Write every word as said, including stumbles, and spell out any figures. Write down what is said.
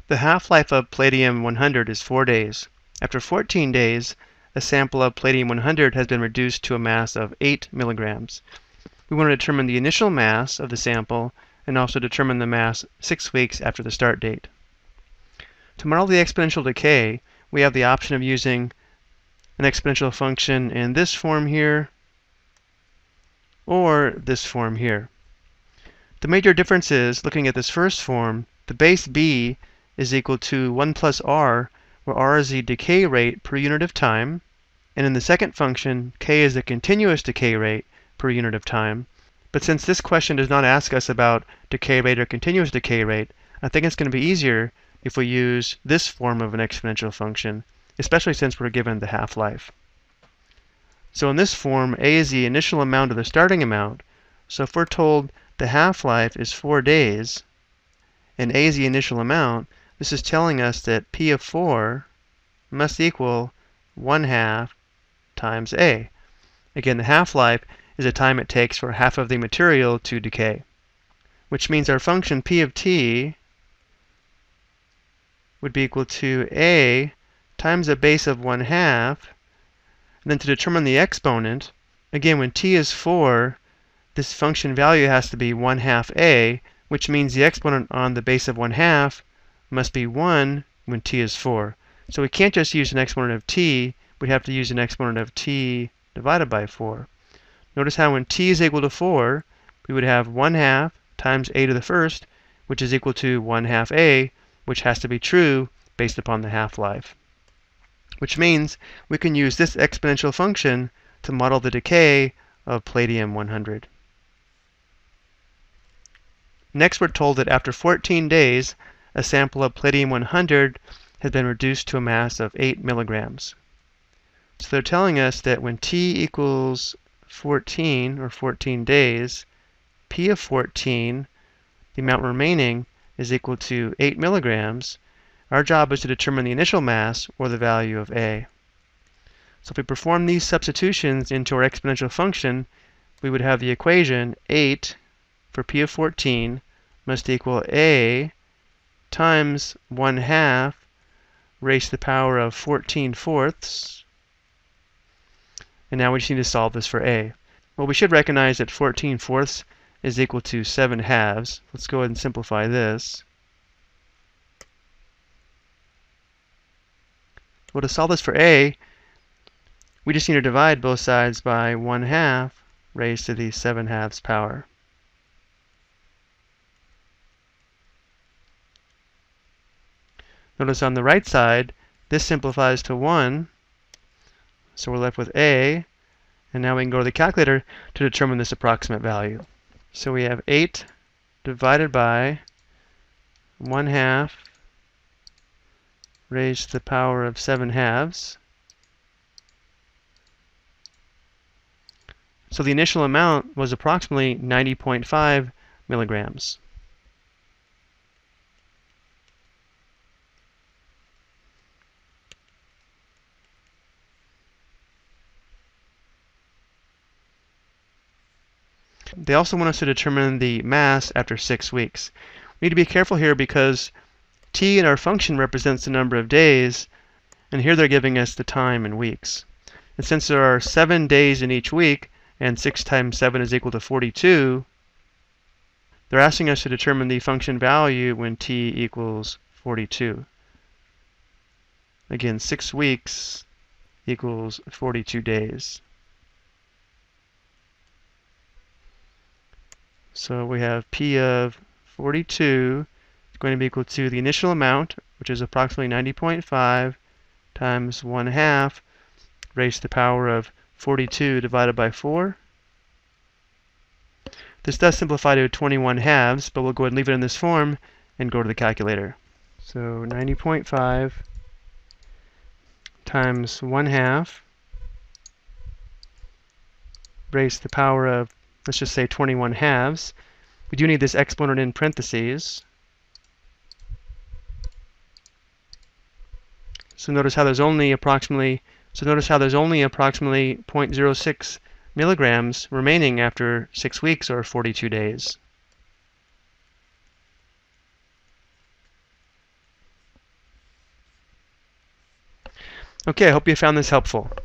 The half-life of palladium one hundred is four days. After fourteen days, a sample of palladium one hundred has been reduced to a mass of eight milligrams. We want to determine the initial mass of the sample and also determine the mass six weeks after the start date. To model the exponential decay, we have the option of using an exponential function in this form here or this form here. The major difference is, looking at this first form, the base b is equal to one plus r, where r is the decay rate per unit of time, and in the second function, k is the continuous decay rate per unit of time. But since this question does not ask us about decay rate or continuous decay rate, I think it's going to be easier if we use this form of an exponential function, especially since we're given the half-life. So in this form, a is the initial amount of the starting amount. So if we're told the half-life is four days, and a is the initial amount, this is telling us that p of four must equal one half times a. Again, the half-life is the time it takes for half of the material to decay, which means our function p of t would be equal to a times a base of one half. And then to determine the exponent, again, when t is four, this function value has to be one half a, which means the exponent on the base of one half must be one when t is four. So we can't just use an exponent of t, we have to use an exponent of t divided by four. Notice how when t is equal to four, we would have one half times a to the first, which is equal to one half a, which has to be true based upon the half-life. Which means we can use this exponential function to model the decay of palladium one hundred. Next, we're told that after fourteen days, a sample of palladium one hundred has been reduced to a mass of eight milligrams. So they're telling us that when t equals fourteen, or fourteen days, p of fourteen, the amount remaining, is equal to eight milligrams. Our job is to determine the initial mass, or the value of a. So if we perform these substitutions into our exponential function, we would have the equation eight for p of fourteen must equal a times one half raised to the power of fourteen fourths. And now we just need to solve this for a. Well, we should recognize that fourteen fourths is equal to seven halves. Let's go ahead and simplify this. Well, to solve this for a, we just need to divide both sides by one half raised to the seven halves power. Notice on the right side, this simplifies to one, so we're left with a, and now we can go to the calculator to determine this approximate value. So we have eight divided by one half raised to the power of seven halves. So the initial amount was approximately ninety point five milligrams. They also want us to determine the mass after six weeks. We need to be careful here because t in our function represents the number of days, and here they're giving us the time in weeks. And since there are seven days in each week, and six times seven is equal to forty-two, they're asking us to determine the function value when t equals forty-two. Again, six weeks equals forty-two days. So we have p of forty-two is going to be equal to the initial amount, which is approximately ninety point five, times one half raised to the power of forty-two divided by four. This does simplify to twenty-one halves, but we'll go ahead and leave it in this form and go to the calculator. So ninety point five times one half raised to the power of, let's just say, twenty-one halves. We do need this exponent in parentheses. So notice how there's only approximately so notice how there's only approximately zero point zero six milligrams remaining after six weeks or forty-two days. Okay, I hope you found this helpful.